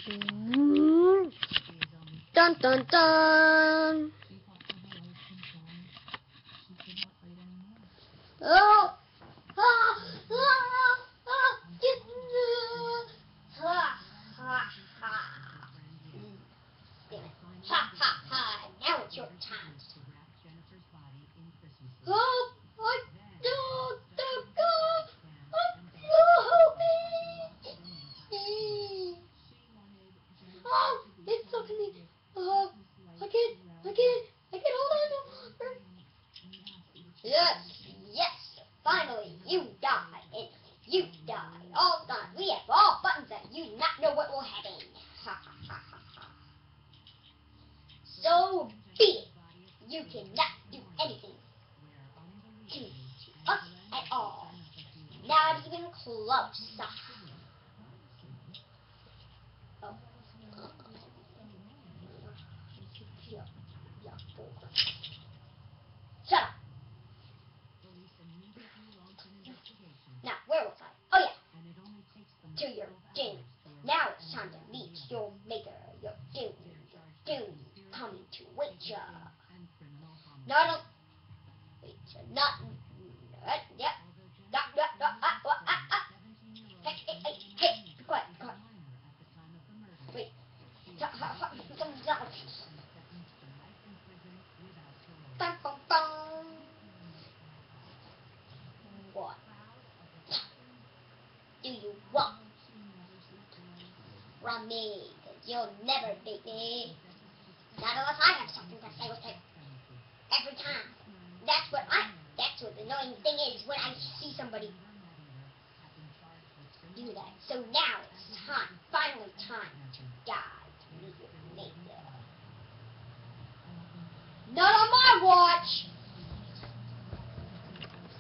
Dun dun dun. Oh. Ha ha ha! Now it's your time. Oh, I don't go. Oh, it's sucking me. I can't hold on no longer. Yes, yes, finally, you die, and you die, all done. We have all buttons that you do not know what will happen. Ha ha ha ha ha. So be it. You cannot do anything to us at all. Not even close. Oh. Shut up. Now, where was I? Oh yeah, to your doom. Now it's time to meet your maker. Your doom, coming to wait ya. No, I don't. Wait, not. Yep. Hey, be quiet, be quiet. Wait. Bum, bum, bum. What do you want from me? 'Cause you'll never beat me. Not unless I have something to say with it. Every time. That's what the annoying thing is when I see somebody do that. So now it's time, finally time to die.